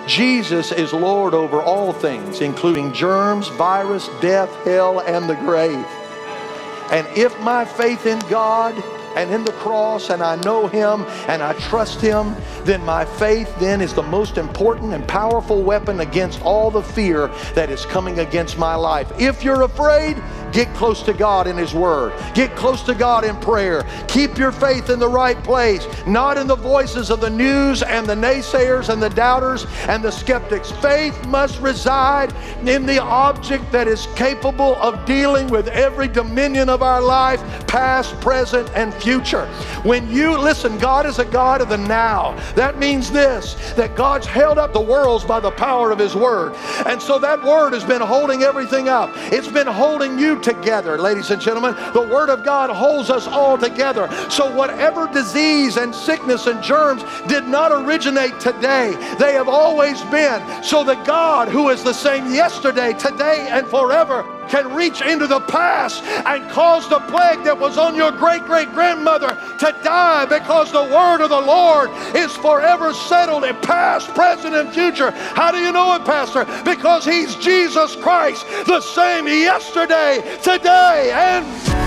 Jesus is Lord over all things, including germs, virus, death, hell, and the grave. And if my faith in God and in the cross, and I know Him and I trust Him, then my faith then is the most important and powerful weapon against all the fear that is coming against my life. If you're afraid, get close to God in His Word. Get close to God in prayer. Keep your faith in the right place, not in the voices of the news and the naysayers and the doubters and the skeptics. Faith must reside in the object that is capable of dealing with every dominion of our life, past, present, and future. When you listen, God is a God of the now. That means this, that God's held up the worlds by the power of His Word. And so that Word has been holding everything up. It's been holding you together, ladies and gentlemen. The Word of God holds us all together. So whatever disease and sickness and germs did not originate today, they have always been. So the God who is the same yesterday, today, and forever can reach into the past and cause the plague that was on your great-great-grandmother to die, because the word of the Lord is forever settled in past, present, and future. How do you know it, Pastor? Because He's Jesus Christ, the same yesterday, today, and